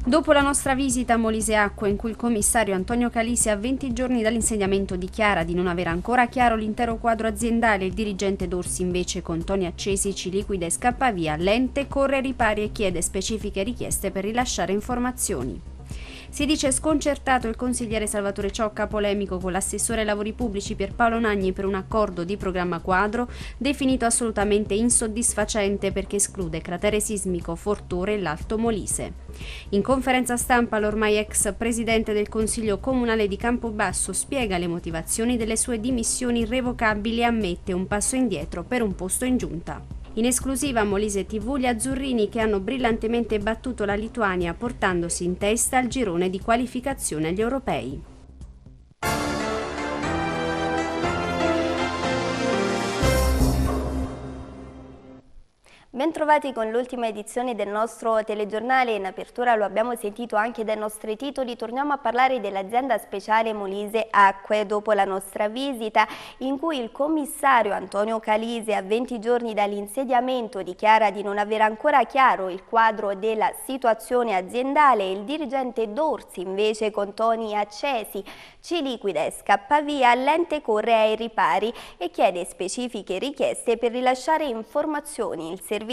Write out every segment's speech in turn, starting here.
Dopo la nostra visita a Molise Acqua, in cui il commissario Antonio Calisi a 20 giorni dall'insediamento dichiara di non avere ancora chiaro l'intero quadro aziendale, il dirigente Dorsi invece con toni accesi ci liquida e scappa via, l'ente corre ai ripari e chiede specifiche richieste per rilasciare informazioni. Si dice sconcertato il consigliere Salvatore Ciocca, polemico con l'assessore ai lavori pubblici Pierpaolo Nagni per un accordo di programma quadro definito assolutamente insoddisfacente perché esclude cratere sismico, Fortore e l'Alto Molise. In conferenza stampa l'ormai ex presidente del Consiglio Comunale di Campobasso spiega le motivazioni delle sue dimissioni irrevocabili e ammette un passo indietro per un posto in giunta. In esclusiva a Molise TV gli azzurrini che hanno brillantemente battuto la Lituania portandosi in testa al girone di qualificazione agli europei. Bentrovati con l'ultima edizione del nostro telegiornale. In apertura lo abbiamo sentito anche dai nostri titoli. Torniamo a parlare dell'azienda speciale Molise Acque dopo la nostra visita in cui il commissario Antonio Calisi a 20 giorni dall'insediamento dichiara di non avere ancora chiaro il quadro della situazione aziendale e il dirigente Dorsi invece con toni accesi ci liquida e scappa via, l'ente corre ai ripari e chiede specifiche richieste per rilasciare informazioni. Il servizio.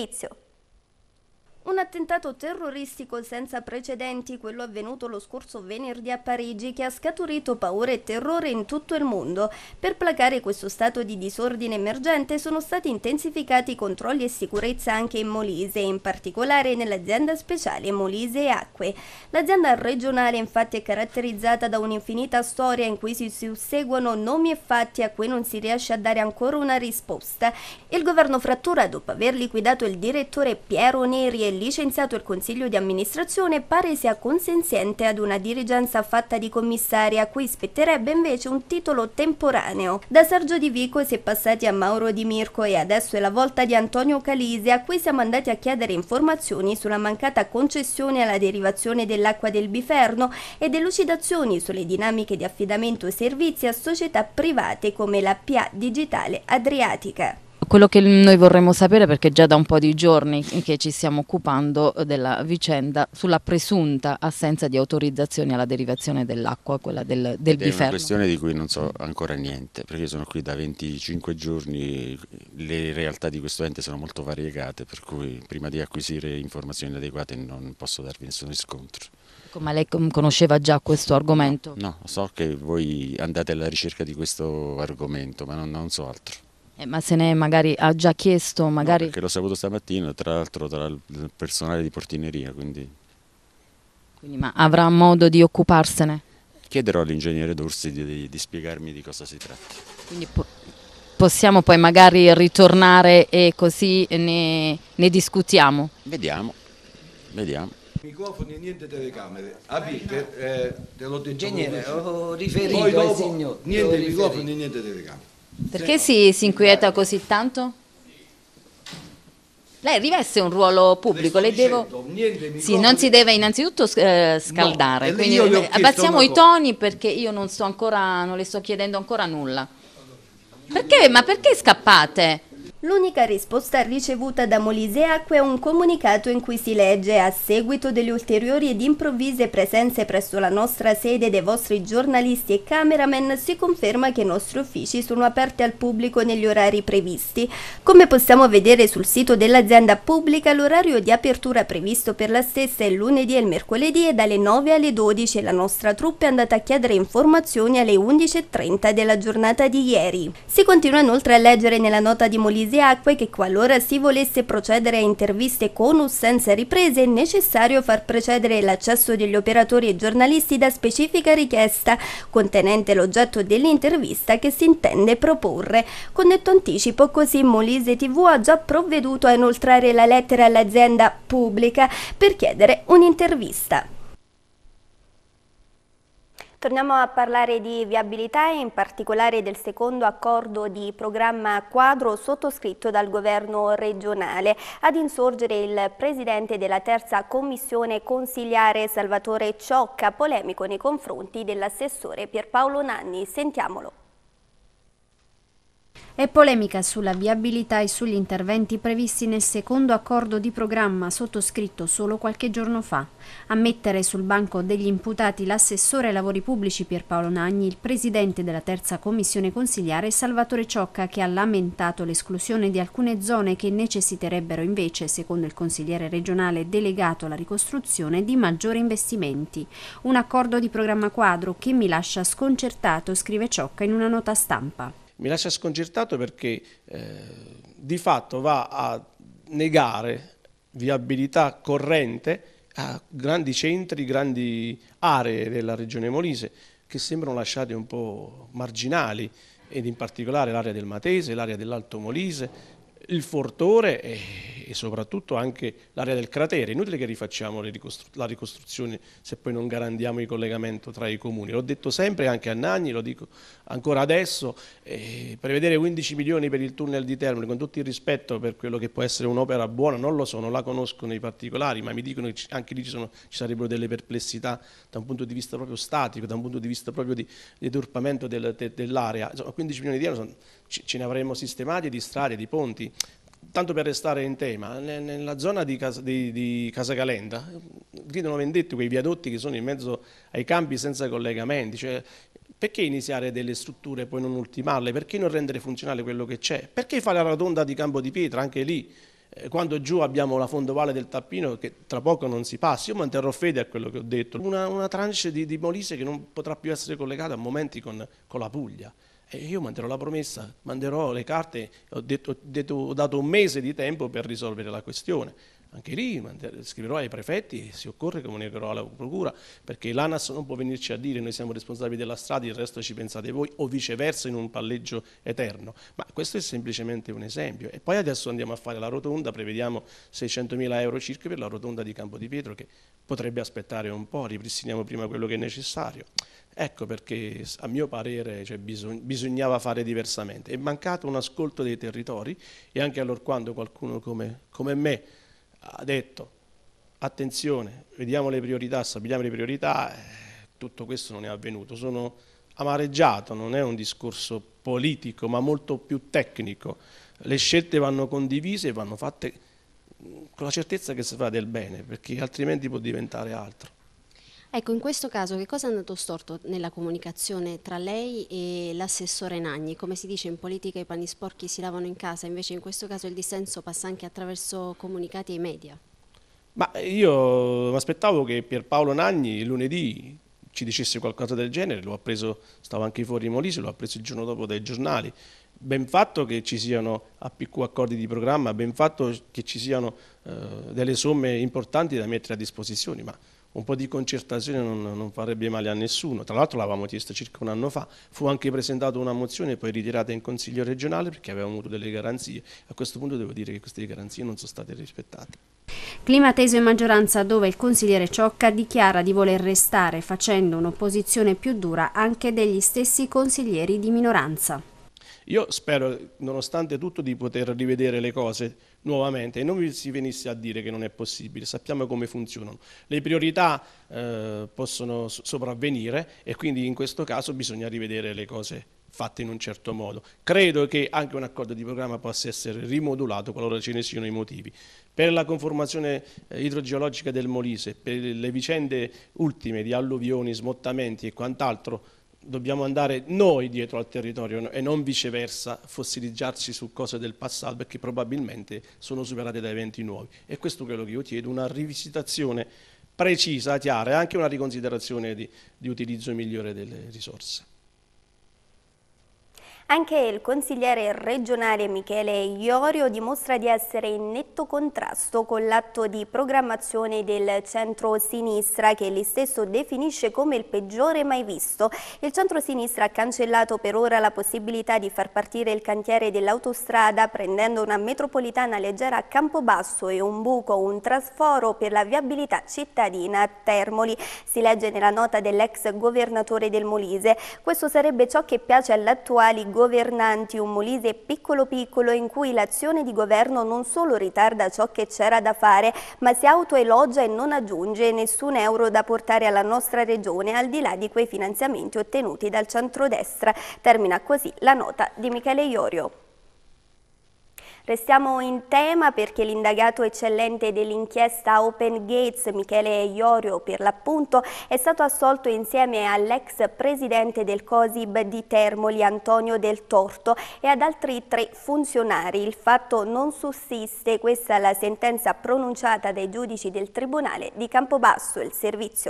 Un attentato terroristico senza precedenti, quello avvenuto lo scorso venerdì a Parigi, che ha scaturito paura e terrore in tutto il mondo. Per placare questo stato di disordine emergente sono stati intensificati i controlli e sicurezza anche in Molise, in particolare nell'azienda speciale Molise Acque. L'azienda regionale infatti è caratterizzata da un'infinita storia in cui si susseguono nomi e fatti a cui non si riesce a dare ancora una risposta. Il governo frattura, dopo aver liquidato il direttore Piero Neri e licenziato il consiglio di amministrazione, pare sia consenziente ad una dirigenza fatta di commissari a cui spetterebbe invece un titolo temporaneo. Da Sergio Di Vico si è passati a Mauro Di Mirko e adesso è la volta di Antonio Calisi, a cui siamo andati a chiedere informazioni sulla mancata concessione alla derivazione dell'acqua del Biferno e delucidazioni sulle dinamiche di affidamento e servizi a società private come la PA Digitale Adriatica. Quello che noi vorremmo sapere, perché già da un po' di giorni che ci stiamo occupando della vicenda, sulla presunta assenza di autorizzazioni alla derivazione dell'acqua, quella del Biferno. È una questione di cui non so ancora niente, perché sono qui da 25 giorni, le realtà di questo ente sono molto variegate, per cui prima di acquisire informazioni adeguate non posso darvi nessun riscontro. Ma lei conosceva già questo argomento? No, so che voi andate alla ricerca di questo argomento, ma non so altro. Ma se ne magari ha già chiesto, magari... No, perché l'ho saputo stamattina, tra l'altro tra il personale di portineria, quindi ma avrà modo di occuparsene? Chiederò all'ingegnere Dorsi di spiegarmi di cosa si tratta. Quindi possiamo poi magari ritornare e così ne discutiamo? Vediamo. Microfoni e niente telecamere. Te l'ho detto. Ingegnere, ho riferito Poi dopo, al signor. niente microfoni e niente telecamere. Perché si inquieta così tanto? Lei riveste un ruolo pubblico, sì, non si deve innanzitutto scaldare, no, quindi abbassiamo i toni perché io non le sto chiedendo ancora nulla. Perché? Ma perché scappate? L'unica risposta ricevuta da Molise Acque è un comunicato in cui si legge: a seguito delle ulteriori ed improvvise presenze presso la nostra sede dei vostri giornalisti e cameraman, si conferma che i nostri uffici sono aperti al pubblico negli orari previsti. Come possiamo vedere sul sito dell'azienda pubblica, l'orario di apertura previsto per la stessa è il lunedì e il mercoledì e dalle 9 alle 12 e la nostra troupe è andata a chiedere informazioni alle 11:30 della giornata di ieri. Si continua inoltre a leggere nella nota di Molise Acque che qualora si volesse procedere a interviste con o senza riprese è necessario far precedere l'accesso degli operatori e giornalisti da specifica richiesta contenente l'oggetto dell'intervista che si intende proporre. Con netto anticipo così Molise TV ha già provveduto a inoltrare la lettera all'azienda pubblica per chiedere un'intervista. Torniamo a parlare di viabilità e in particolare del secondo accordo di programma quadro sottoscritto dal governo regionale. Ad insorgere il presidente della terza commissione consiliare Salvatore Ciocca, polemico nei confronti dell'assessore Pierpaolo Nanni. Sentiamolo. E polemica sulla viabilità e sugli interventi previsti nel secondo accordo di programma sottoscritto solo qualche giorno fa. A mettere sul banco degli imputati l'assessore ai lavori pubblici Pierpaolo Nagni, il presidente della terza commissione consiliare Salvatore Ciocca, che ha lamentato l'esclusione di alcune zone che necessiterebbero invece, secondo il consigliere regionale delegato alla ricostruzione, di maggiori investimenti. Un accordo di programma quadro che mi lascia sconcertato, scrive Ciocca in una nota stampa. Mi lascia sconcertato perché di fatto va a negare viabilità corrente a grandi centri, grandi aree della regione Molise che sembrano lasciate un po' marginali, ed in particolare l'area del Matese, l'area dell'Alto Molise, il Fortore e soprattutto anche l'area del cratere. Inutile che rifacciamo la ricostruzione se poi non garantiamo il collegamento tra i comuni. L'ho detto sempre anche a Nagni, lo dico ancora adesso, prevedere 15 milioni per il tunnel di Termoli, con tutto il rispetto per quello che può essere un'opera buona, non lo so, non la conosco nei particolari, ma mi dicono che anche lì ci sarebbero delle perplessità da un punto di vista proprio statico, da un punto di vista proprio di deturpamento dell'area. 15 milioni di euro ce ne avremmo sistemati di strade, di ponti. Tanto per restare in tema, nella zona di Casa Calenda gridono vendette quei viadotti che sono in mezzo ai campi senza collegamenti. Cioè, perché iniziare delle strutture e poi non ultimarle? Perché non rendere funzionale quello che c'è? Perché fare la rotonda di Campo di Pietra anche lì? Quando giù abbiamo la fondovalle del Tappino che tra poco non si passa. Io manterrò fede a quello che ho detto. Una tranche di Molise che non potrà più essere collegata a momenti con la Puglia. E io manterrò la promessa, manderò le carte, ho dato un mese di tempo per risolvere la questione. Anche lì scriverò ai prefetti e se occorre comunicherò alla procura, perché l'ANAS non può venirci a dire noi siamo responsabili della strada, il resto ci pensate voi, o viceversa in un palleggio eterno. Ma questo è semplicemente un esempio. E poi adesso andiamo a fare la rotonda, prevediamo 600.000 euro circa per la rotonda di Campo di Pietro, che potrebbe aspettare un po', ripristiniamo prima quello che è necessario. Ecco perché a mio parere bisognava fare diversamente. È mancato un ascolto dei territori e anche allorquando qualcuno come me ha detto attenzione, vediamo le priorità, stabiliamo le priorità, tutto questo non è avvenuto. Sono amareggiato, non è un discorso politico ma molto più tecnico. Le scelte vanno condivise e vanno fatte con la certezza che si fa del bene, perché altrimenti può diventare altro. Ecco, in questo caso che cosa è andato storto nella comunicazione tra lei e l'assessore Nagni? Come si dice in politica i panni sporchi si lavano in casa, invece in questo caso il dissenso passa anche attraverso comunicati ai media. Ma io mi aspettavo che Pierpaolo Nagni lunedì ci dicesse qualcosa del genere, lo ha preso, stavo anche fuori Molise, lo ha preso il giorno dopo dai giornali. Ben fatto che ci siano APQ accordi di programma, ben fatto che ci siano delle somme importanti da mettere a disposizione, ma un po' di concertazione non farebbe male a nessuno. Tra l'altro l'avevamo chiesto circa un anno fa, fu anche presentata una mozione e poi ritirata in Consiglio regionale perché avevamo avuto delle garanzie. A questo punto devo dire che queste garanzie non sono state rispettate. Clima teso in maggioranza dove il consigliere Ciocca dichiara di voler restare facendo un'opposizione più dura anche degli stessi consiglieri di minoranza. Io spero, nonostante tutto, di poter rivedere le cose nuovamente e non si venisse a dire che non è possibile. Sappiamo come funzionano. Le priorità possono sopravvenire e quindi in questo caso bisogna rivedere le cose fatte in un certo modo. Credo che anche un accordo di programma possa essere rimodulato qualora ce ne siano i motivi. Per la conformazione idrogeologica del Molise, per le vicende ultime di alluvioni, smottamenti e quant'altro, dobbiamo andare noi dietro al territorio e non viceversa fossilizzarci su cose del passato perché probabilmente sono superate da eventi nuovi. E questo è quello che io chiedo, una rivisitazione precisa, chiara e anche una riconsiderazione di utilizzo migliore delle risorse. Anche il consigliere regionale Michele Iorio dimostra di essere in netto contrasto con l'atto di programmazione del centro-sinistra che egli stesso definisce come il peggiore mai visto. Il centro-sinistra ha cancellato per ora la possibilità di far partire il cantiere dell'autostrada prendendo una metropolitana leggera a Campobasso e un buco, un trasforo per la viabilità cittadina a Termoli. Si legge nella nota dell'ex governatore del Molise. Questo sarebbe ciò che piace all'attuale governanti, un Molise piccolo piccolo in cui l'azione di governo non solo ritarda ciò che c'era da fare, ma si autoelogia e non aggiunge nessun euro da portare alla nostra regione al di là di quei finanziamenti ottenuti dal centrodestra. Termina così la nota di Michele Iorio. Restiamo in tema perché l'indagato eccellente dell'inchiesta Open Gates, Michele Iorio per l'appunto, è stato assolto insieme all'ex presidente del COSIB di Termoli, Antonio Del Torto, e ad altri 3 funzionari. Il fatto non sussiste, questa è la sentenza pronunciata dai giudici del Tribunale di Campobasso. Il servizio.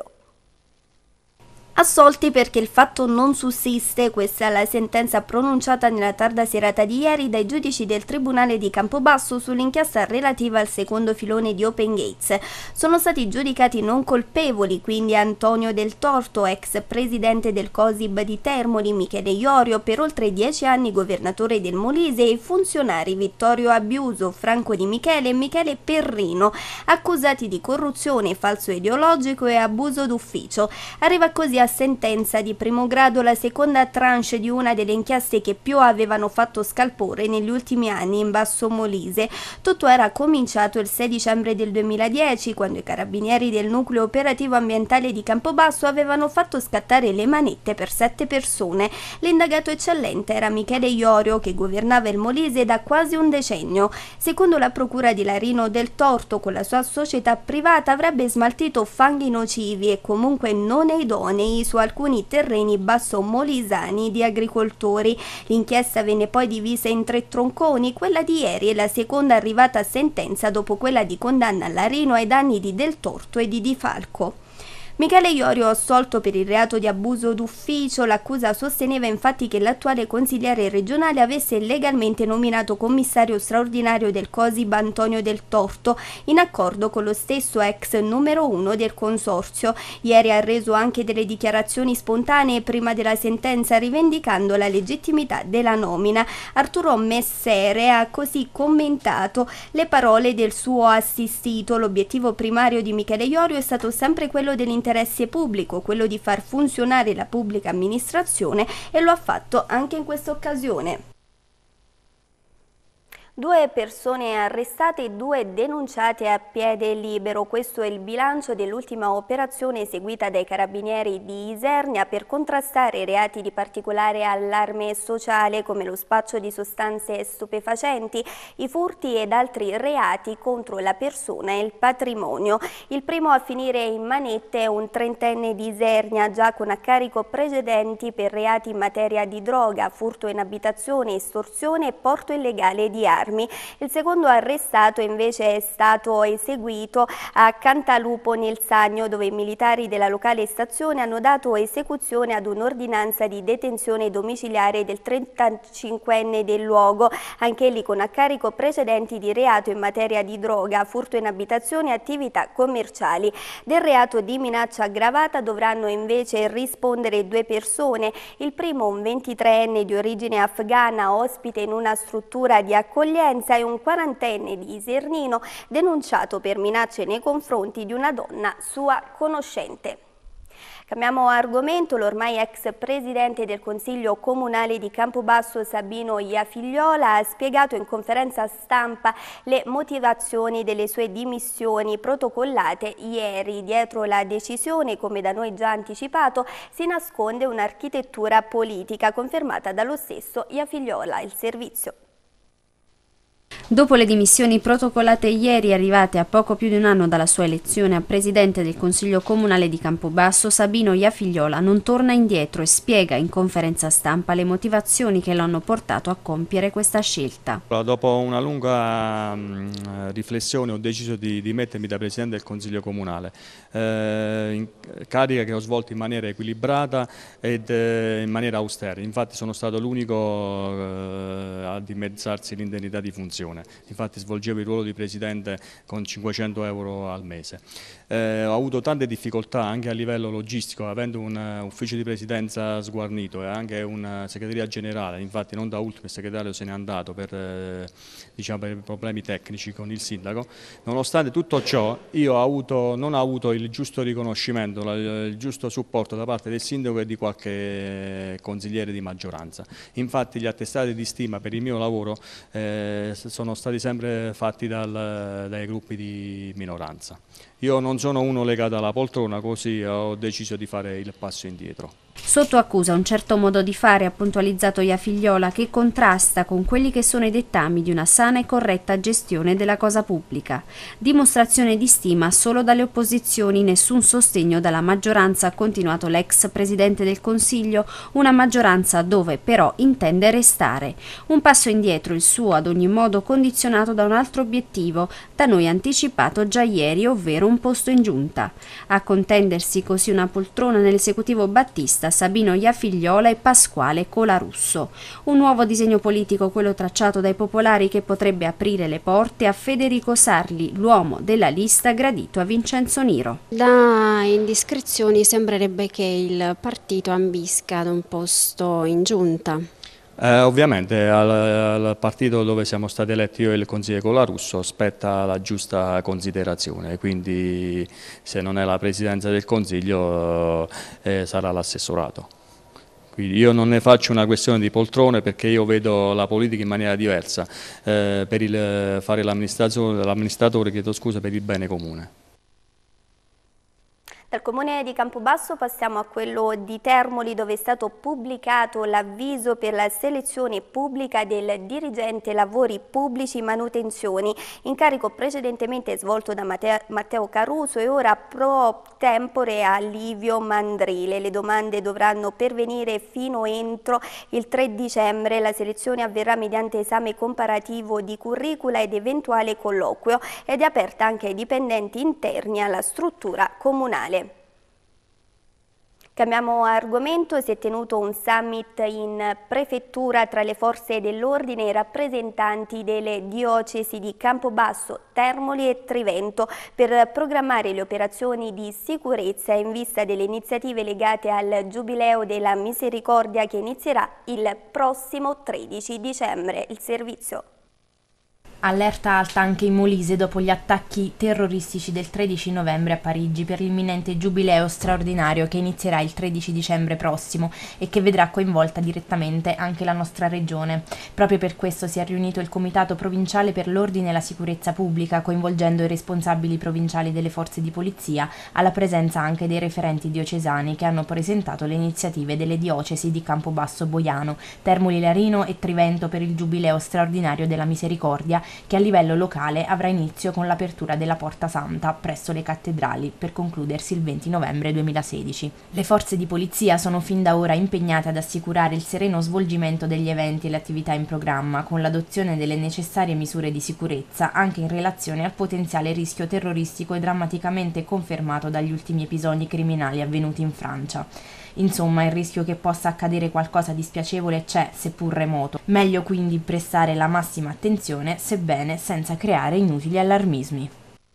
Assolti perché il fatto non sussiste, questa è la sentenza pronunciata nella tarda serata di ieri dai giudici del Tribunale di Campobasso sull'inchiesta relativa al secondo filone di Open Gates. Sono stati giudicati non colpevoli quindi Antonio Del Torto, ex presidente del COSIB di Termoli, Michele Iorio, per oltre 10 anni governatore del Molise, e i funzionari Vittorio Abiuso, Franco Di Michele e Michele Perrino, accusati di corruzione, falso ideologico e abuso d'ufficio. Arriva così a sentenza di primo grado la seconda tranche di una delle inchieste che più avevano fatto scalpore negli ultimi anni in Basso Molise. Tutto era cominciato il 6 dicembre del 2010, quando i carabinieri del nucleo operativo ambientale di Campobasso avevano fatto scattare le manette per 7 persone. L'indagato eccellente era Michele Iorio, che governava il Molise da quasi un decennio. Secondo la procura di Larino, Del Torto con la sua società privata avrebbe smaltito fanghi nocivi e comunque non idonei su alcuni terreni bassomolisani di agricoltori. L'inchiesta venne poi divisa in 3 tronconi, quella di ieri è la seconda arrivata a sentenza dopo quella di condanna a Larino ai danni di Del Torto e di Di Falco. Michele Iorio assolto per il reato di abuso d'ufficio. L'accusa sosteneva infatti che l'attuale consigliere regionale avesse legalmente nominato commissario straordinario del COSIB Antonio Del Torto in accordo con lo stesso ex numero 1 del consorzio. Ieri ha reso anche delle dichiarazioni spontanee prima della sentenza, rivendicando la legittimità della nomina. Arturo Messere ha così commentato le parole del suo assistito. L'obiettivo primario di Michele Iorio è stato sempre quello dell'interesse pubblico, quello di far funzionare la pubblica amministrazione, e lo ha fatto anche in questa occasione. 2 persone arrestate e 2 denunciate a piede libero. Questo è il bilancio dell'ultima operazione eseguita dai carabinieri di Isernia per contrastare reati di particolare allarme sociale come lo spaccio di sostanze stupefacenti, i furti ed altri reati contro la persona e il patrimonio. Il primo a finire in manette è un 30enne di Isernia, già con a carico precedenti per reati in materia di droga, furto in abitazione, estorsione e porto illegale di armi. Il secondo arrestato invece è stato eseguito a Cantalupo nel Sannio, dove i militari della locale stazione hanno dato esecuzione ad un'ordinanza di detenzione domiciliare del 35enne del luogo, anch'egli con a carico precedenti di reato in materia di droga, furto in abitazione e attività commerciali. Del reato di minaccia aggravata dovranno invece rispondere 2 persone. Il primo, un 23enne di origine afghana, ospite in una struttura di accoglienza, e un 40enne di Isernino denunciato per minacce nei confronti di una donna sua conoscente. Cambiamo argomento. L'ormai ex presidente del Consiglio Comunale di Campobasso Sabino Iafigliola ha spiegato in conferenza stampa le motivazioni delle sue dimissioni protocollate ieri. Dietro la decisione, come da noi già anticipato, si nasconde un'architettura politica confermata dallo stesso Iafigliola. Il servizio. Dopo le dimissioni protocollate ieri, arrivate a poco più di un anno dalla sua elezione a presidente del Consiglio Comunale di Campobasso, Sabino Iafigliola non torna indietro e spiega in conferenza stampa le motivazioni che lo hanno portato a compiere questa scelta. Dopo una lunga riflessione ho deciso di dimettermi da presidente del Consiglio Comunale, carica che ho svolto in maniera equilibrata ed in maniera austera. Infatti sono stato l'unico a dimezzarsi l'indennità di funzione. pensione, infatti svolgevo il ruolo di presidente con 500 euro al mese. Ho avuto tante difficoltà anche a livello logistico, avendo un ufficio di presidenza sguarnito e anche una segreteria generale, infatti non da ultimo il segretario se n'è andato per problemi tecnici con il sindaco. Nonostante tutto ciò io non ho avuto il giusto riconoscimento, il giusto supporto da parte del sindaco e di qualche consigliere di maggioranza. Infatti gli attestati di stima per il mio lavoro sono stati sempre fatti dai gruppi di minoranza. Io non sono uno legato alla poltrona, così ho deciso di fare il passo indietro. Sotto accusa un certo modo di fare, ha puntualizzato Iafigliola, che contrasta con quelli che sono i dettami di una sana e corretta gestione della cosa pubblica. Dimostrazione di stima solo dalle opposizioni, nessun sostegno dalla maggioranza, ha continuato l'ex Presidente del Consiglio, una maggioranza dove però intende restare. Un passo indietro il suo, ad ogni modo condizionato da un altro obiettivo, da noi anticipato già ieri, ovvero un posto in giunta. A contendersi così una poltrona nell'esecutivo Battista, Sabino Iafigliola e Pasquale Colarusso. Un nuovo disegno politico, quello tracciato dai popolari, che potrebbe aprire le porte a Federico Sarli, l'uomo della lista gradito a Vincenzo Niro. Da indiscrezioni sembrerebbe che il partito ambisca ad un posto in giunta. Ovviamente al partito dove siamo stati eletti io e il consigliere Colarusso spetta la giusta considerazione, quindi se non è la presidenza del consiglio sarà l'assessorato. Quindi io non ne faccio una questione di poltrone, perché io vedo la politica in maniera diversa, per fare l'amministratore, chiedo scusa, per il bene comune. Dal comune di Campobasso passiamo a quello di Termoli, dove è stato pubblicato l'avviso per la selezione pubblica del dirigente lavori pubblici manutenzioni, incarico precedentemente svolto da Matteo Caruso e ora pro tempore a Livio Mandrile. Le domande dovranno pervenire fino entro il 3 dicembre. La selezione avverrà mediante esame comparativo di curricula ed eventuale colloquio ed è aperta anche ai dipendenti interni alla struttura comunale. Cambiamo argomento, si è tenuto un summit in prefettura tra le forze dell'ordine e i rappresentanti delle diocesi di Campobasso, Termoli e Trivento per programmare le operazioni di sicurezza in vista delle iniziative legate al Giubileo della Misericordia che inizierà il prossimo 13 dicembre. Il servizio. Allerta alta anche in Molise dopo gli attacchi terroristici del 13 novembre a Parigi per l'imminente giubileo straordinario che inizierà il 13 dicembre prossimo e che vedrà coinvolta direttamente anche la nostra regione. Proprio per questo si è riunito il Comitato Provinciale per l'Ordine e la Sicurezza Pubblica, coinvolgendo i responsabili provinciali delle forze di polizia, alla presenza anche dei referenti diocesani che hanno presentato le iniziative delle diocesi di Campobasso Boiano, Termoli Larino e Trivento per il giubileo straordinario della Misericordia, che a livello locale avrà inizio con l'apertura della Porta Santa presso le cattedrali per concludersi il 20 novembre 2016. Le forze di polizia sono fin da ora impegnate ad assicurare il sereno svolgimento degli eventi e le attività in programma, con l'adozione delle necessarie misure di sicurezza anche in relazione al potenziale rischio terroristico e drammaticamente confermato dagli ultimi episodi criminali avvenuti in Francia. Insomma, il rischio che possa accadere qualcosa di spiacevole c'è, seppur remoto. Meglio quindi prestare la massima attenzione, sebbene senza creare inutili allarmismi.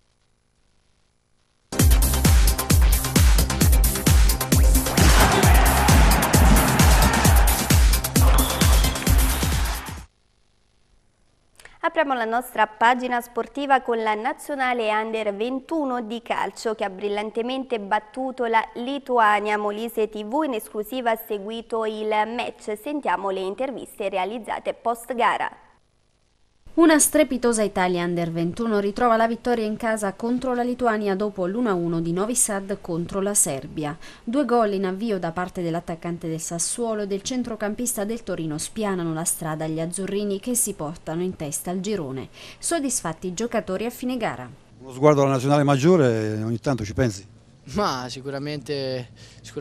Apriamo la nostra pagina sportiva con la nazionale Under 21 di calcio che ha brillantemente battuto la Lituania. Molise TV in esclusiva ha seguito il match. Sentiamo le interviste realizzate post gara. Una strepitosa Italia Under 21 ritrova la vittoria in casa contro la Lituania dopo l'1-1 di Novi Sad contro la Serbia. 2 gol in avvio da parte dell'attaccante del Sassuolo e del centrocampista del Torino spianano la strada agli azzurrini che si portano in testa al girone. Soddisfatti i giocatori a fine gara. Uno sguardo alla nazionale maggiore ogni tanto ci pensi? Ma sicuramente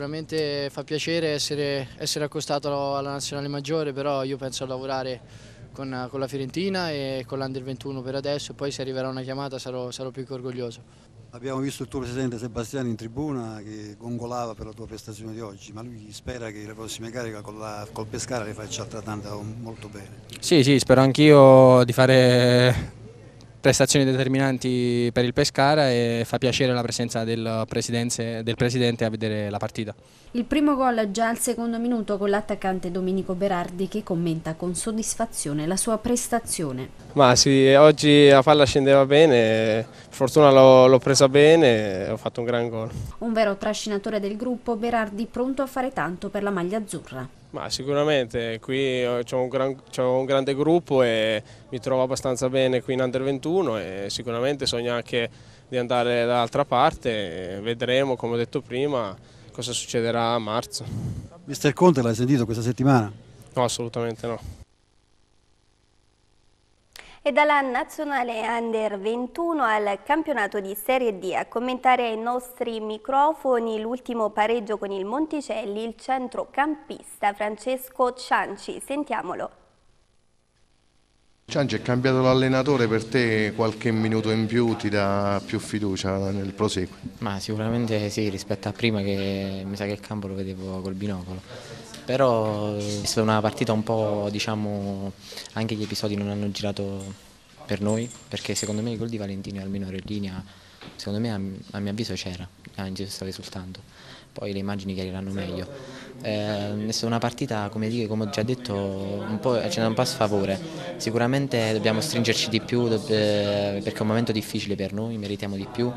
fa piacere essere accostato alla nazionale maggiore, però io penso a lavorare con la Fiorentina e con l'Under 21 per adesso, poi se arriverà una chiamata sarò più che orgoglioso. Abbiamo visto il tuo presidente Sebastiani in tribuna che gongolava per la tua prestazione di oggi, ma lui spera che le prossime gare col Pescara le faccia altrettanto molto bene. Sì, spero anch'io di fare prestazioni determinanti per il Pescara e fa piacere la presenza del presidente a vedere la partita. Il primo gol già al secondo minuto con l'attaccante Domenico Berardi che commenta con soddisfazione la sua prestazione. Ma sì, oggi la palla scendeva bene, per fortuna l'ho presa bene e ho fatto un gran gol. Un vero trascinatore del gruppo, Berardi pronto a fare tanto per la maglia azzurra. Ma sicuramente qui c'ho un grande gruppo e mi trovo abbastanza bene qui in Under 21 e sicuramente sogno anche di andare dall'altra parte, vedremo come ho detto prima cosa succederà a marzo. Mister Conte l'hai sentito questa settimana? No, assolutamente no. E dalla nazionale Under 21 al campionato di Serie D, a commentare ai nostri microfoni l'ultimo pareggio con il Monticelli, il centrocampista Francesco Cianci. Sentiamolo. Cianci, è cambiato l'allenatore, per te qualche minuto in più ti dà più fiducia nel proseguo? Ma sicuramente sì, rispetto a prima che mi sa che il campo lo vedevo col binocolo. Però è stata una partita un po', diciamo, anche gli episodi non hanno girato per noi, perché secondo me il gol di Valentino almeno in linea, secondo me a mio avviso c'era, anzi stava esultando. Poi le immagini chiariranno meglio. È stata una partita, come ho già detto, ce n'è un po' a sfavore. Sicuramente dobbiamo stringerci di più perché è un momento difficile per noi, meritiamo di più.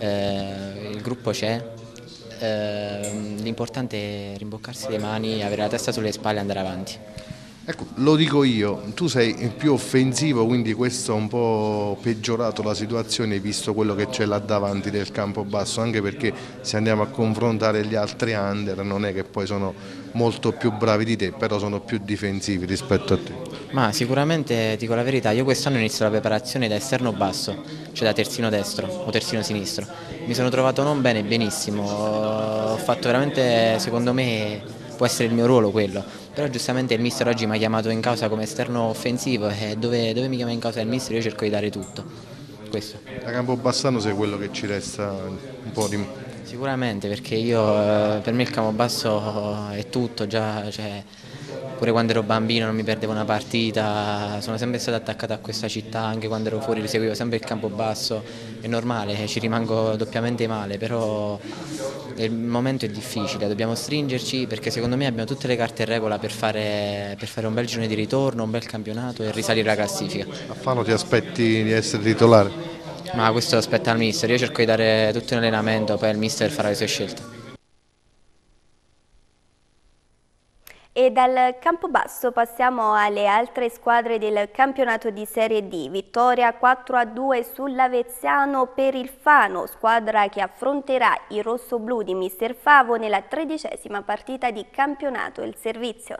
Il gruppo c'è. L'importante è rimboccarsi le mani, avere la testa sulle spalle e andare avanti. Ecco, lo dico io, tu sei più offensivo, quindi questo ha un po' peggiorato la situazione visto quello che c'è là davanti del campo basso, anche perché se andiamo a confrontare gli altri under non è che poi sono molto più bravi di te, però sono più difensivi rispetto a te. Ma sicuramente, dico la verità, io quest'anno inizio la preparazione da esterno basso, cioè da terzino destro o terzino sinistro. Mi sono trovato non bene, benissimo, ho fatto veramente, secondo me, può essere il mio ruolo quello, però giustamente il mister oggi mi ha chiamato in causa come esterno offensivo e dove mi chiama in causa il mister io cerco di dare tutto. Questo. Da Campobassano sei quello che ci resta un po' di... Sicuramente, perché per me il Campobasso è tutto, già, cioè, pure quando ero bambino non mi perdevo una partita, sono sempre stato attaccato a questa città, anche quando ero fuori seguivo sempre il Campobasso, è normale, ci rimango doppiamente male, però il momento è difficile, dobbiamo stringerci perché secondo me abbiamo tutte le carte in regola per fare un bel girone di ritorno, un bel campionato e risalire la classifica. A Fano ti aspetti di essere titolare? Ma questo aspetta il mister, io cerco di dare tutto in allenamento, poi il mister farà le sue scelte. E dal Campobasso passiamo alle altre squadre del campionato di Serie D. Vittoria 4-2 sull'Avezzano per il Fano, squadra che affronterà i rossoblù di mister Favo nella 13ª partita di campionato. Il servizio.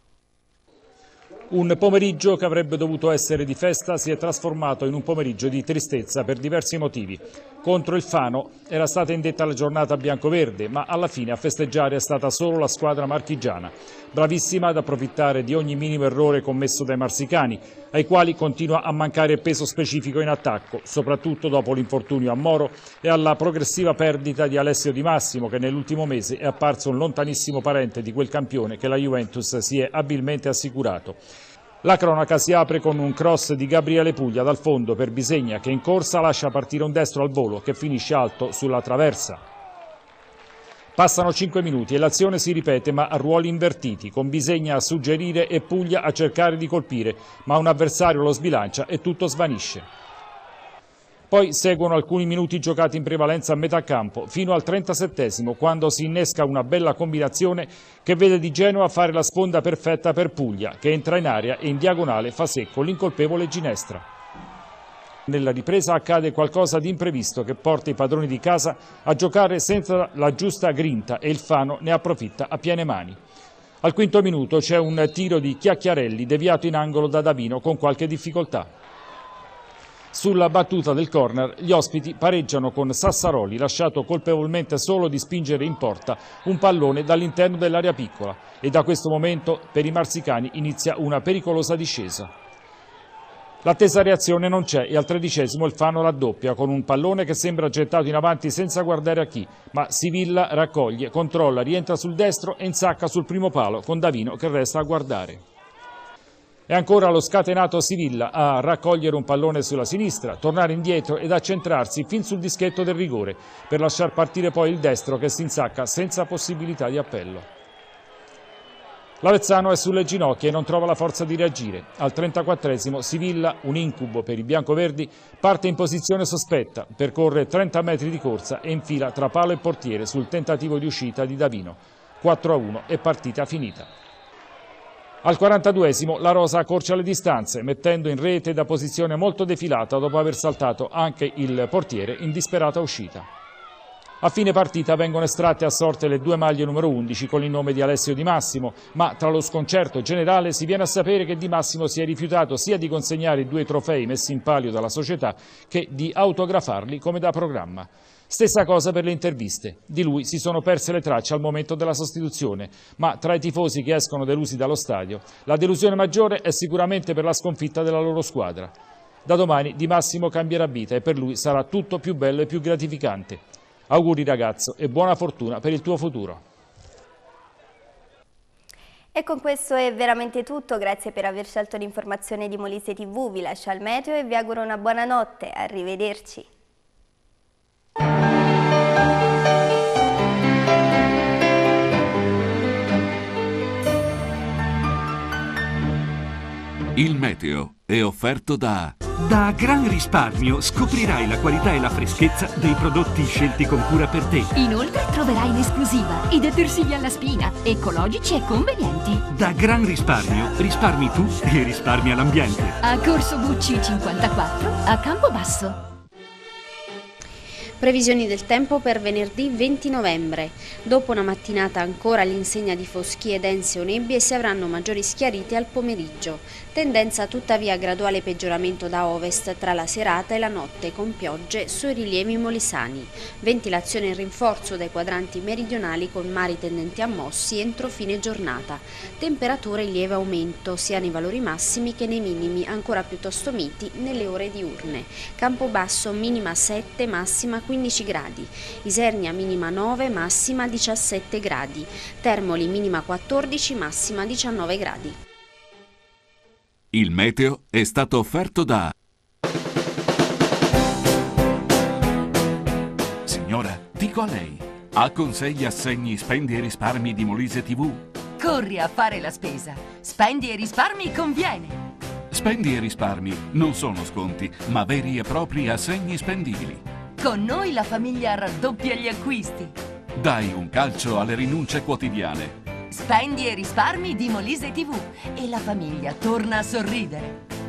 Un pomeriggio che avrebbe dovuto essere di festa si è trasformato in un pomeriggio di tristezza per diversi motivi. Contro il Fano era stata indetta la giornata bianco-verde, ma alla fine a festeggiare è stata solo la squadra marchigiana, bravissima ad approfittare di ogni minimo errore commesso dai marsicani, ai quali continua a mancare peso specifico in attacco, soprattutto dopo l'infortunio a Moro e alla progressiva perdita di Alessio Di Massimo, che nell'ultimo mese è apparso un lontanissimo parente di quel campione che la Juventus si è abilmente assicurato. La cronaca si apre con un cross di Gabriele Puglia dal fondo per Bisegna, che in corsa lascia partire un destro al volo che finisce alto sulla traversa. Passano 5 minuti e l'azione si ripete ma a ruoli invertiti, con Bisegna a suggerire e Puglia a cercare di colpire, ma un avversario lo sbilancia e tutto svanisce. Poi seguono alcuni minuti giocati in prevalenza a metà campo, fino al 37esimo, quando si innesca una bella combinazione che vede Di Genoa fare la sponda perfetta per Puglia, che entra in area e in diagonale fa secco l'incolpevole Ginestra. Nella ripresa accade qualcosa di imprevisto che porta i padroni di casa a giocare senza la giusta grinta e il Fano ne approfitta a piene mani. Al quinto minuto c'è un tiro di Chiacchiarelli deviato in angolo da Davino con qualche difficoltà. Sulla battuta del corner gli ospiti pareggiano con Sassaroli, lasciato colpevolmente solo di spingere in porta un pallone dall'interno dell'area piccola, e da questo momento per i marsicani inizia una pericolosa discesa. L'attesa reazione non c'è e al 13° il Fano raddoppia con un pallone che sembra gettato in avanti senza guardare a chi, ma Sivilla raccoglie, controlla, rientra sul destro e insacca sul primo palo con Davino che resta a guardare. E ancora lo scatenato Sivilla a raccogliere un pallone sulla sinistra, tornare indietro ed accentrarsi fin sul dischetto del rigore per lasciar partire poi il destro che si insacca senza possibilità di appello. L'Avezzano è sulle ginocchia e non trova la forza di reagire. Al 34° Sivilla, un incubo per i biancoverdi, parte in posizione sospetta, percorre 30 metri di corsa e infila tra palo e portiere sul tentativo di uscita di Davino. 4-1 e partita finita. Al 42° la Rosa accorcia le distanze, mettendo in rete da posizione molto defilata dopo aver saltato anche il portiere in disperata uscita. A fine partita vengono estratte a sorte le 2 maglie numero 11 con il nome di Alessio Di Massimo, ma tra lo sconcerto generale si viene a sapere che Di Massimo si è rifiutato sia di consegnare i 2 trofei messi in palio dalla società che di autografarli come da programma. Stessa cosa per le interviste. Di lui si sono perse le tracce al momento della sostituzione, ma tra i tifosi che escono delusi dallo stadio, la delusione maggiore è sicuramente per la sconfitta della loro squadra. Da domani Di Massimo cambierà vita e per lui sarà tutto più bello e più gratificante. Auguri ragazzo e buona fortuna per il tuo futuro. E con questo è veramente tutto, grazie per aver scelto l'informazione di Molise TV, vi lascio al meteo e vi auguro una buona notte, arrivederci. Il meteo è offerto da Gran Risparmio scoprirai la qualità e la freschezza dei prodotti scelti con cura per te. Inoltre troverai in esclusiva i detersivi alla spina, ecologici e convenienti. Da Gran Risparmio risparmi tu e risparmia l'ambiente. A Corso Bucci 54 a Campobasso. Previsioni del tempo per venerdì 20 novembre. Dopo una mattinata ancora all'insegna di foschie dense o nebbie si avranno maggiori schiarite al pomeriggio. Tendenza tuttavia a graduale peggioramento da ovest tra la serata e la notte con piogge sui rilievi molisani. Ventilazione in rinforzo dai quadranti meridionali con mari tendenti a mossi entro fine giornata. Temperature in lieve aumento sia nei valori massimi che nei minimi ancora piuttosto miti nelle ore diurne. Campobasso minima 7, massima 15 gradi, Isernia minima 9, massima 17 gradi, Termoli minima 14, massima 19 gradi. Il meteo è stato offerto da... Signora, dico a lei, ha consigli, assegni, spendi e risparmi di Molise TV? Corri a fare la spesa, spendi e risparmi conviene. Spendi e risparmi non sono sconti, ma veri e propri assegni spendibili. Con noi la famiglia raddoppia gli acquisti. Dai un calcio alle rinunce quotidiane. Spendi e risparmi di Molise TV e la famiglia torna a sorridere.